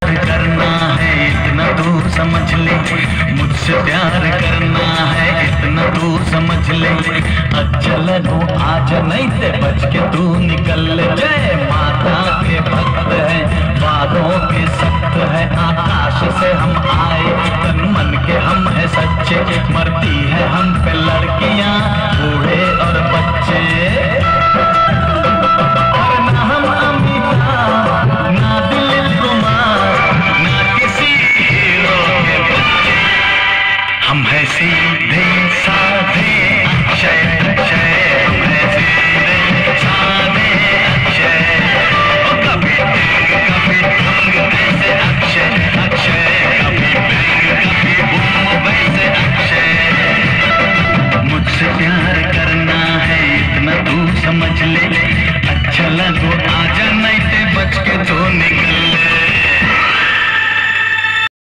करना है इतना तू समझ ले, मुझसे प्यार करना है इतना तू समझ ले। अच्छा लगो आज नहीं ते बच के तू निकल ले। जय माता के भक्त है वादों